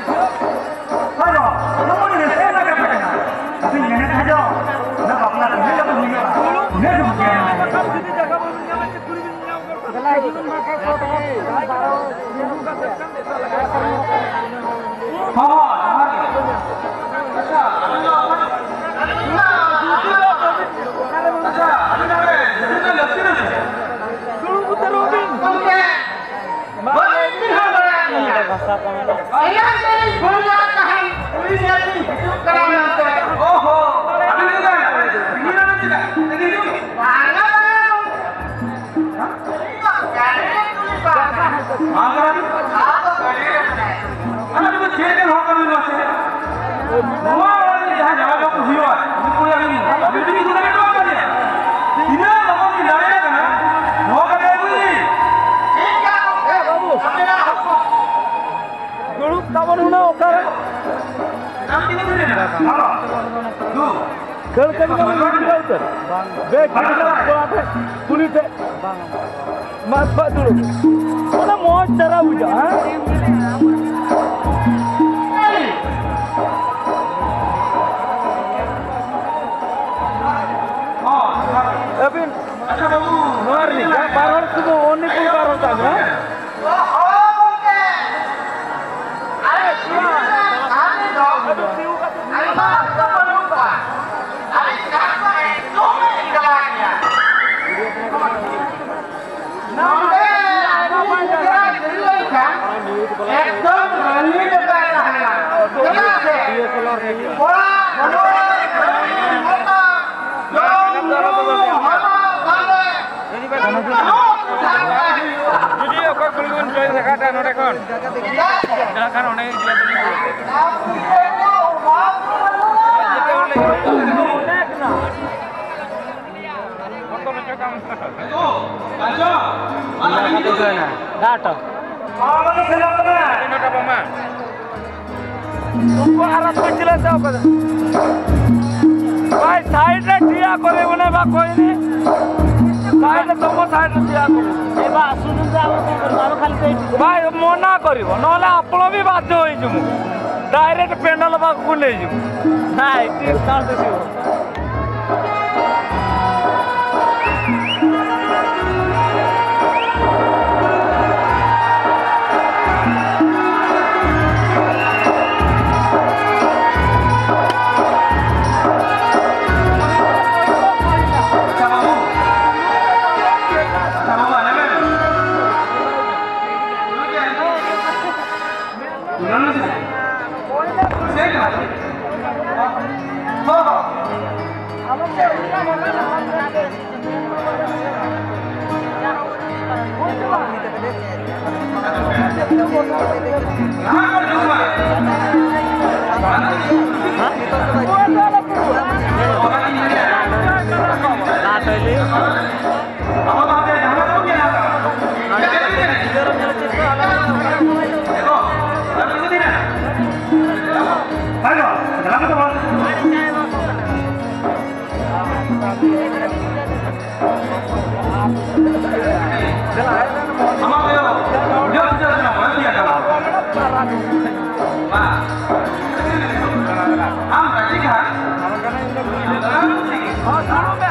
Ayo, kamu ini saya nak kata. Tapi nenek aja. Nak apa nak nenek tu ni? Nenek tu bukan. Mas Pak dulu. Mana mau cara buja? Tapi, luar ni, baron tu oni pun baron tak ada. भाई side रे ठिया करे बने बा कोई नहीं side रे तुम साइड रे ठिया करे ए बा सुनु जा और खाली पे भाई मना करिवो नले आपण भी बाध्य होई जमु डायरेक्ट पेंडल बा को ले जमु नाही ती काट दियो हम